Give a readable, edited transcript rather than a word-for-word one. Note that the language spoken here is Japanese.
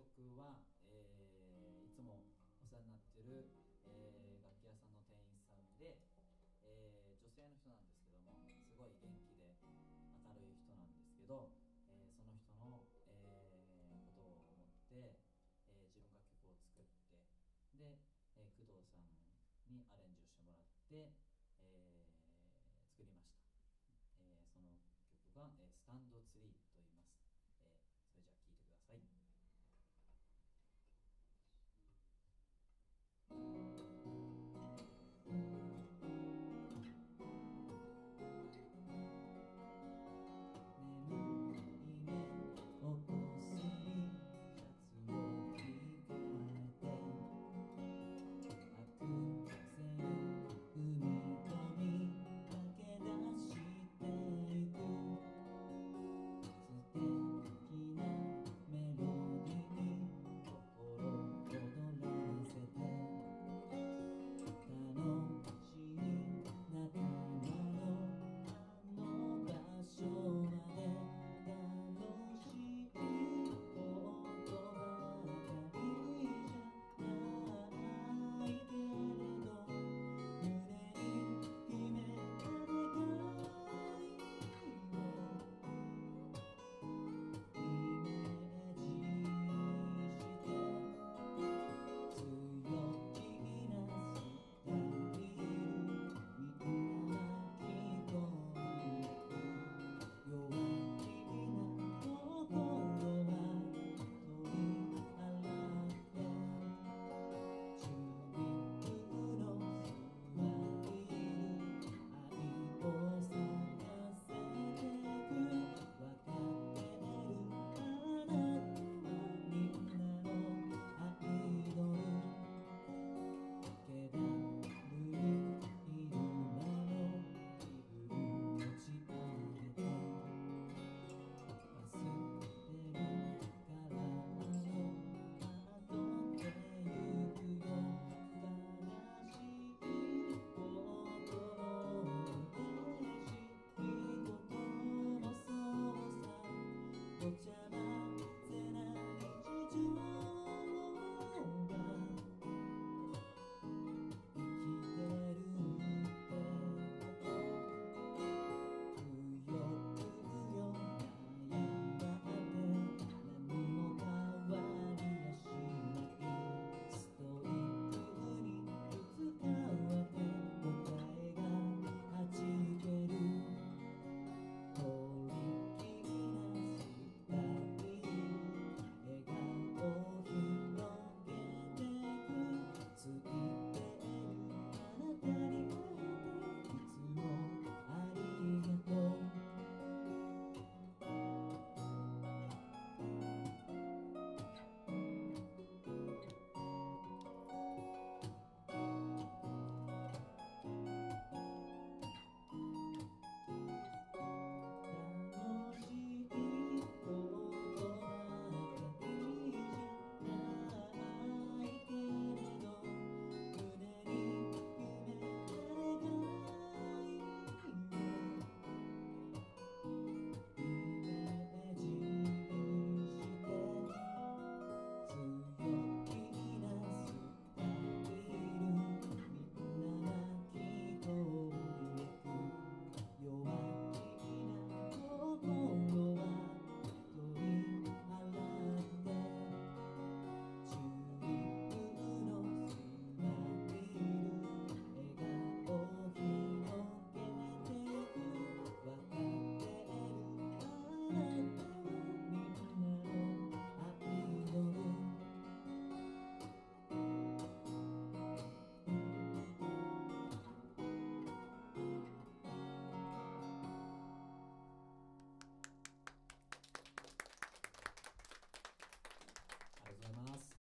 曲は、いつもお世話になってる、楽器屋さんの店員さんで、女性の人なんですけども、すごい元気で明るい人なんですけど、その人の、ことを思って、自分が曲を作って、で、工藤さんにアレンジをしてもらって、作りました。その曲が、スタンドツリー